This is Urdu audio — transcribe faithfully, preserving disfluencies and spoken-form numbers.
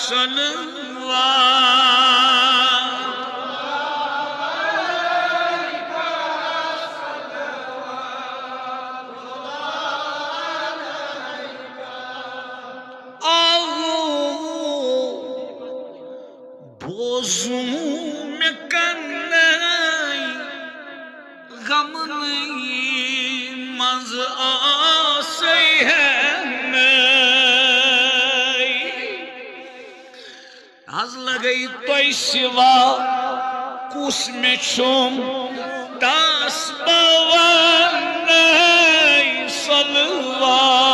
صلوات بوزوں میں کنائی غم نہیں مز آسی ہے نئی آز لگئی توی سوا کس میں چھوم تاس باوان نئی صلوات